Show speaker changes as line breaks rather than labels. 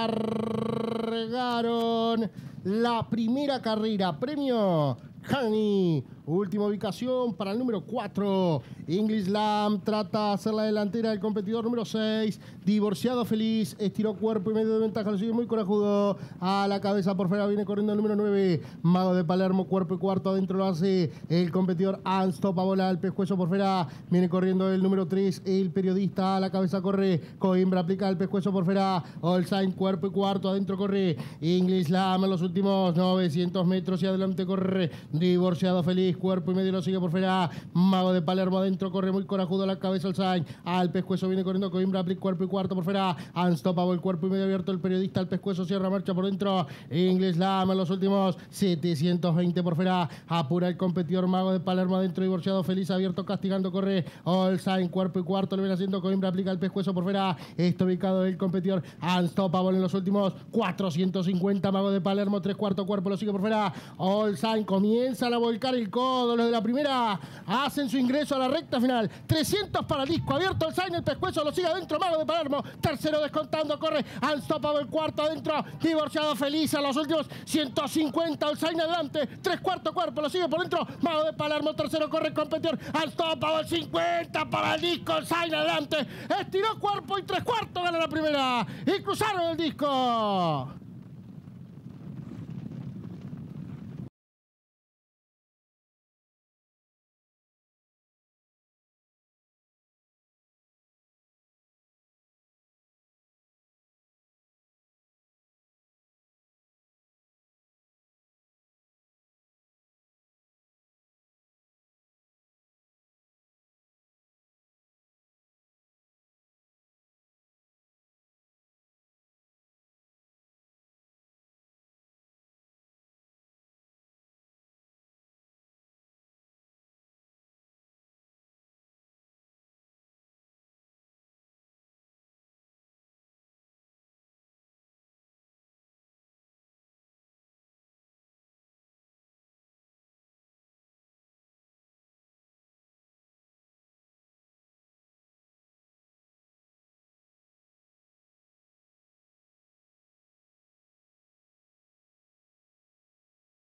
largaron la primera carrera. Premio Hani. Última ubicación para el número 4. English Lamb trata de hacer la delantera del competidor número 6. Divorciado Feliz. Estiró cuerpo y medio de ventaja. Lo sigue muy corajudo. A la cabeza por fuera viene corriendo el número 9. Mago de Palermo. Cuerpo y cuarto. Adentro lo hace el competidor Unstoppable. Al pescuezo por fuera. Viene corriendo el número 3. El periodista. A la cabeza corre Coimbra. Aplica el pescuezo por fuera. All Sign. Cuerpo y cuarto. Adentro corre English Lamb en los últimos 900 metros. Y adelante corre Divorciado Feliz. Cuerpo y medio lo sigue por fuera. Mago de Palermo adentro corre muy corajudo a la cabeza el Sainz. Al pescuezo viene corriendo Coimbra, Aplic, cuerpo y cuarto por fuera. Unstoppable, cuerpo y medio abierto el periodista. Al pescuezo cierra marcha por dentro. English Lamb en los últimos 720 por fuera. Apura el competidor Mago de Palermo adentro. Divorciado Feliz abierto castigando corre All Sainz, cuerpo y cuarto. Lo viene haciendo Coimbra, aplica el pescuezo por fuera. Está ubicado el competidor Unstoppable en los últimos 450. Mago de Palermo, 3/4 cuerpo lo sigue por fuera. All Sainz comienza a volcar el codo. Los de la primera hacen su ingreso a la recta final. 300 para el disco abierto. El Sainz, el pescuezo lo sigue adentro. Mago de Palermo. Tercero descontando. Corre Unstoppable. El cuarto adentro. Divorciado Feliz a los últimos 150. El Sainz adelante. 3/4 cuerpo lo sigue por dentro. Mago de Palermo. Tercero corre competidor. Unstoppable. 50 para el disco. El Sainz adelante. Estiró cuerpo y 3/4 gana la primera. Y cruzaron el disco.